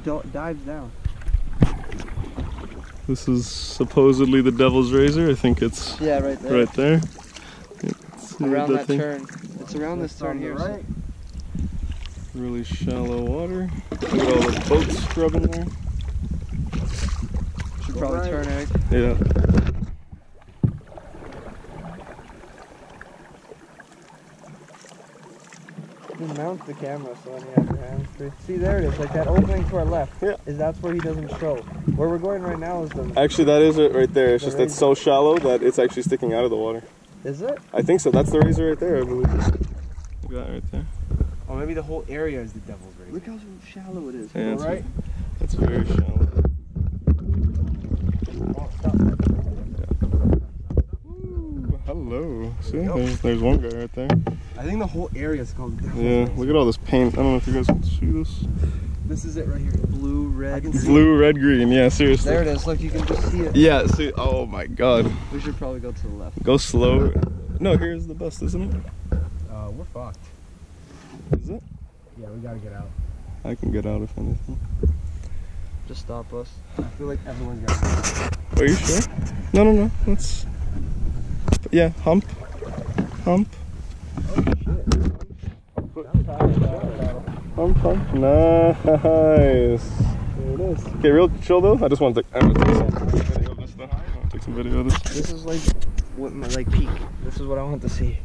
dives down. This is supposedly the Devil's Razor. I think it's right there. Right there. Around that turn. It's around this turn here. Right. Really shallow water. Look at all the boats scrubbing there. Should probably turn, Eric. Yeah. Just mount the camera so when you have your hands free. See, there it is, like that opening to our left. Yeah. That's where he doesn't show. Where we're going right now is the... Actually, that is it right there. It's just it's so shallow that it's actually sticking out of the water. Is it? I think so. That's the razor right there, I believe. Look at that right there. Oh, maybe the whole area is the Devil's Razor. Look how shallow it is. Yeah, right? That's very shallow. Oh, stop. Ooh, hello. See, there's one guy right there. I think the whole area is called the Devil's Yeah, Razor. look at all this paint. I don't know if you guys can see this. This is it right here. Blue, red. Blue, red, green. Yeah, seriously. There it is. Look, you can just see it. Yeah, see. Oh my god. We should probably go to the left. Go slow. No, here's the best, isn't it? We're fucked. Is it? Yeah, we gotta get out. I can get out if anything. Just stop us. I feel like everyone's got out. Are you sure? No, no, no. Let's... Yeah, hump. Hump. Oh, shit. Hump, hump. Nice. There it is. Okay, real chill though. I just want to take some video of this stuff. I'll take some video of this. This is like what my peak. This is what I want to see.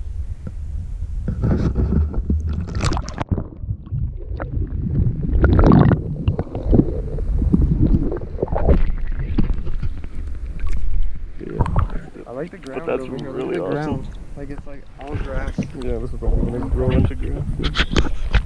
I like the ground. But that's over here. really Look at the awesome. ground. Like it's like all grass. Yeah, this is probably gonna grow into grass.